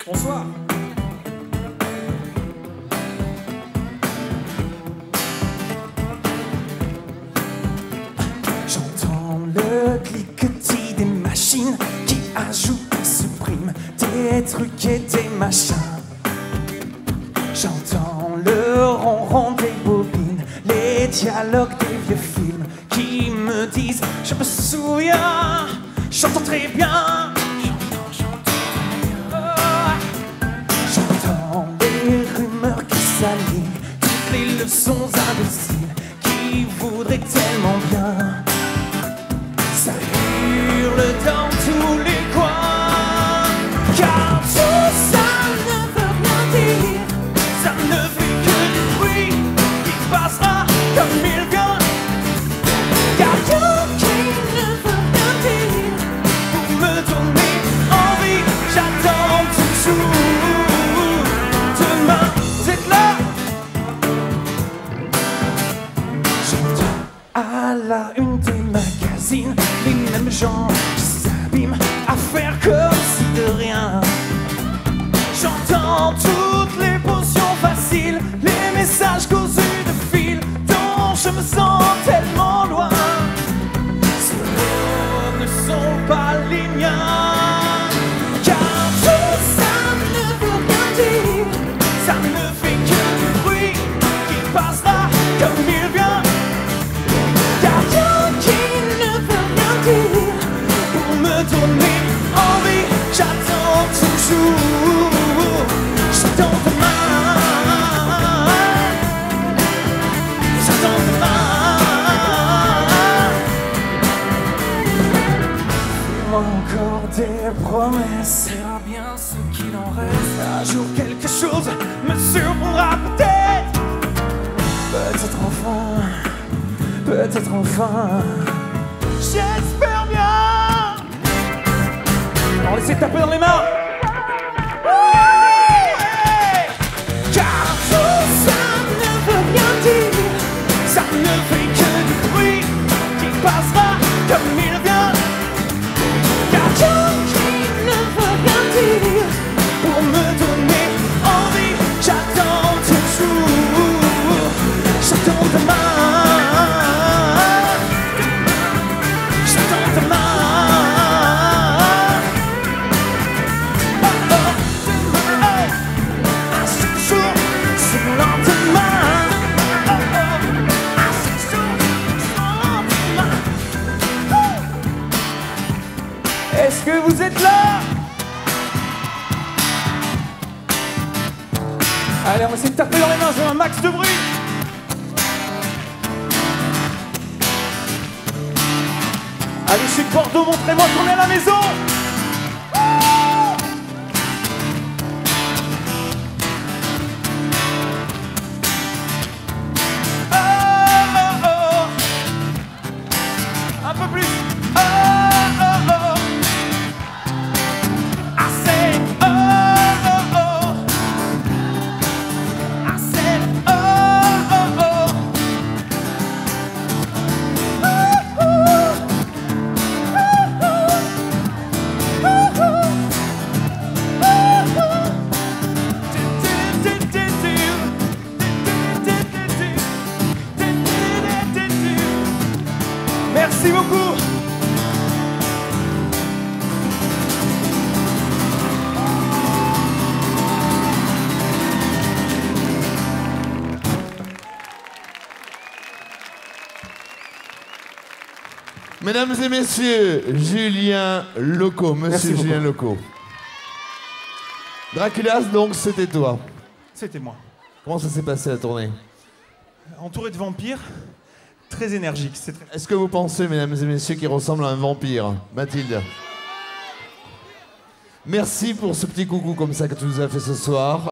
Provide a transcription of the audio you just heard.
Bonsoir. J'entends le cliquetis des machines qui ajoutent et suppriment des trucs et des machins. J'entends le ronron des bobines, les dialogues des vieux films qui me disent je me souviens, j'entends très bien. J'entends les rumeurs qui s'alignent, toutes les leçons imbéciles qui voudraient tellement bien. Ça hurle dans tous les coins, car tout ça ne veut rien dire. Ça ne fait que du bruit qui passera comme il vient. Car tout qui ne veut rien dire pour me donner envie, j'attends toujours. Demain, c'est là. J'entends à la une des magazines les mêmes gens qui s'abîment à faire comme si de rien. J'entends toutes les potions faciles, les messages cousus de fil dont je me sens tellement loin. Ces mots ne sont pas les miens, car tout ça ne veut rien dire. Ça ne fait que du bruit qui passera comme il vient. Car tout qui ne veut rien dire pour me donner envie, j'attends toujours. J'attends demain. J'attends demain. Fais-moi encore des promesses, sera bien ce qu'il en reste. Un jour quelque chose me surprendra peut-être. Peut-être enfin. Peut-être enfin. J'espère bien. On essaie de taper dans les mains. Car tout ça ne veut rien dire. Ça ne fait que du bruit qui passera comme il vient. Car tout qui ne veut rien dire pour me donner envie, j'attends toujours. J'attends demain. Est-ce que vous êtes là? Allez, on va essayer de taper dans les mains, j'ai un max de bruit. Allez, chez Bordeaux, montrez-moi qu'on est à la maison. Un peu plus. Merci beaucoup. Mesdames et messieurs, Julien Loco, monsieur Julien Loco. Draculas, donc, c'était toi. C'était moi. Comment ça s'est passé la tournée? Entouré de vampires, très énergique. Est-ce que vous pensez, mesdames et messieurs, qu'il ressemble à un vampire? Mathilde. Merci pour ce petit coucou comme ça que tu nous as fait ce soir.